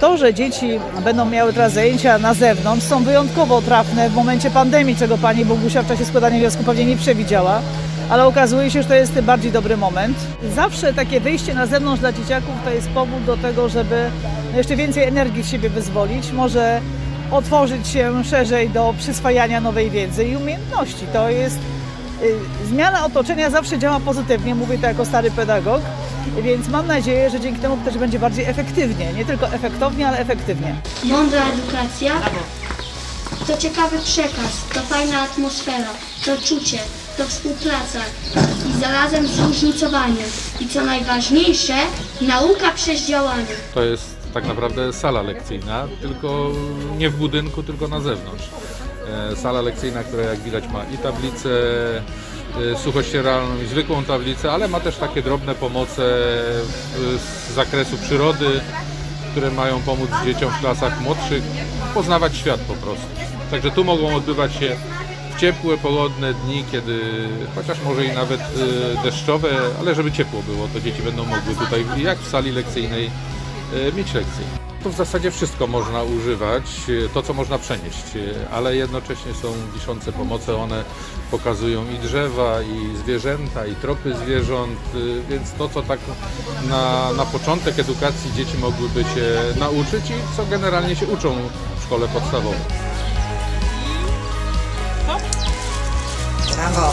To, że dzieci będą miały teraz zajęcia na zewnątrz, są wyjątkowo trafne w momencie pandemii, czego pani Bogusia w czasie składania wniosku pewnie nie przewidziała, ale okazuje się, że to jest bardziej dobry moment. Zawsze takie wyjście na zewnątrz dla dzieciaków to jest powód do tego, żeby jeszcze więcej energii z siebie wyzwolić, może otworzyć się szerzej do przyswajania nowej wiedzy i umiejętności. To jest zmiana otoczenia zawsze działa pozytywnie, mówię to jako stary pedagog, więc mam nadzieję, że dzięki temu też będzie bardziej efektywnie, nie tylko efektownie, ale efektywnie. Mądra edukacja to ciekawy przekaz, to fajna atmosfera, to czucie, to współpraca i zarazem zróżnicowanie. I co najważniejsze, nauka przez działanie. To jest tak naprawdę sala lekcyjna, tylko nie w budynku, tylko na zewnątrz. Sala lekcyjna, która jak widać ma i tablicę suchościeralną, i zwykłą tablicę, ale ma też takie drobne pomoce z zakresu przyrody, które mają pomóc dzieciom w klasach młodszych poznawać świat po prostu. Także tu mogą odbywać się w ciepłe, pogodne dni, kiedy chociaż może i nawet deszczowe, ale żeby ciepło było, to dzieci będą mogły tutaj, jak w sali lekcyjnej, mieć lekcje. To w zasadzie wszystko można używać, to co można przenieść, ale jednocześnie są wiszące pomoce, one pokazują i drzewa, i zwierzęta, i tropy zwierząt, więc to co tak na początek edukacji dzieci mogłyby się nauczyć i co generalnie się uczą w szkole podstawowej. Brawo!